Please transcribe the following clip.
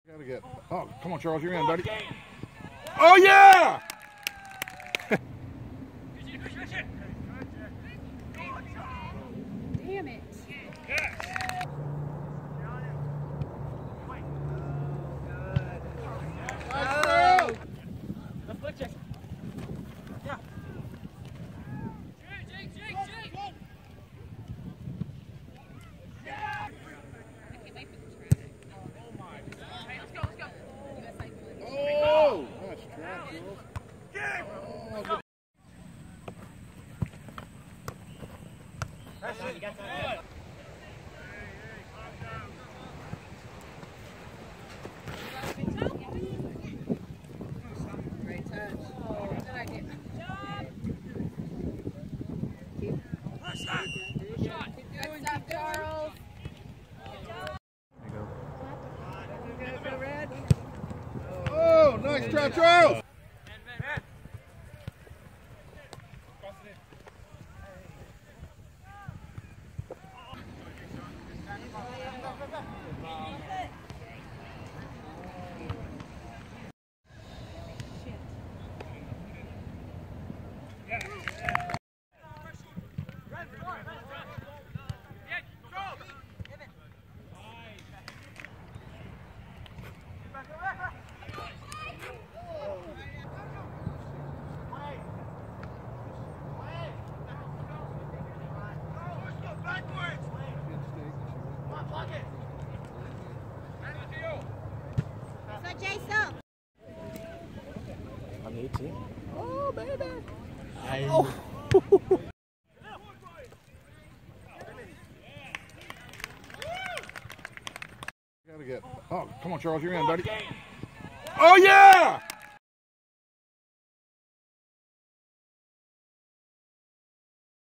Gotta get. Oh, come on, Charles, you're in, buddy. Oh yeah! Damn it. Oh, nice trap, Charles. Great touch. Oh, good idea. Good stuff, Charles. Go red. Oh, nice trap, Charles. Jason. On the 18. Oh, baby. Oh. Gotta get. Oh, come on, Charles, you're in, buddy. Oh yeah!